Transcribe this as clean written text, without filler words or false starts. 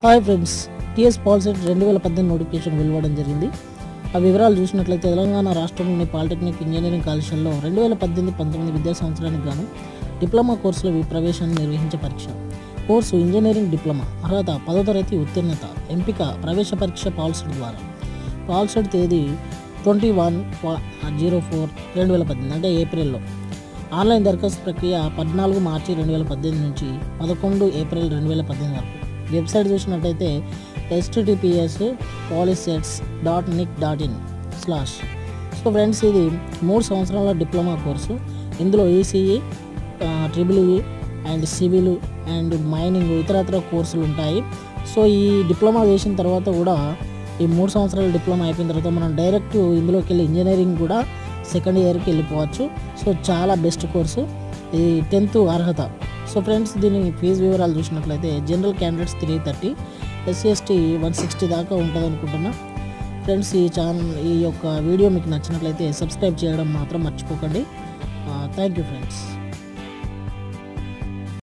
Hi friends, TS POLYCET 2018 notification వెలువడడం జరిగింది. ఆ వివరాలు చూసినట్లయితే తెలంగాణ రాష్ట్రంలోని పాలిటెక్నిక్ ఇంజనీరింగ్ కళాశాలలో 2018-19 విద్యా సంవత్సరానికి గాను డిప్లొమా కోర్సులో ప్రవేశాన్ని నిర్వహించే పరీక్ష. Course engineering diploma. అర్హత 10వ తరగతి ఉత్తీర్ణత. ఎంపిక ప్రవేశ పరీక్ష పాలిసెట్ ద్వారా. పాలిసెట్ తేదీ 21/04/2018 అంటే ఏప్రిల్లో. ఆన్లైన్ దరఖాస్తు ప్రక్రియ 14 మార్చి 2018 నుంచి 11 ఏప్రిల్ 2018 వరకు. వెబ్సైట్ చూసినట్టయితే https://polisets.nic.in/. సో ఫ్రెండ్స్, ఇది 3 సంవత్సరాల డిప్లొమా కోర్సు. ఇందులో ECE, triple E and civil and mining ఇతరత్ర కోర్సులు ఉంటాయి. సో ఈ డిప్లొమా చేసిన తర్వాత కూడా ఈ 3 సంవత్సరాల డిప్లొమా అయిపోయిన తర్వాత మనం డైరెక్ట్ ఇందులోకి వెళ్ళి ఇంజనీరింగ్ కూడా సెకండ్ ఇయర్కి వెళ్ళిపోవచ్చు. సో చాలా బెస్ట్ కోర్సు. ఇది 10th అర్హత. సో ఫ్రెండ్స్, దీని ఫీజు వివరాలు చూసినట్లయితే జనరల్ క్యాండిడేట్స్ 330, SC/ST 160 దాకా ఉంటుంది అనుకుంటున్నా. ఫ్రెండ్స్, ఈ యొక్క వీడియో మీకు నచ్చినట్లయితే సబ్స్క్రైబ్ చేయడం మాత్రం మర్చిపోకండి. Thank you friends.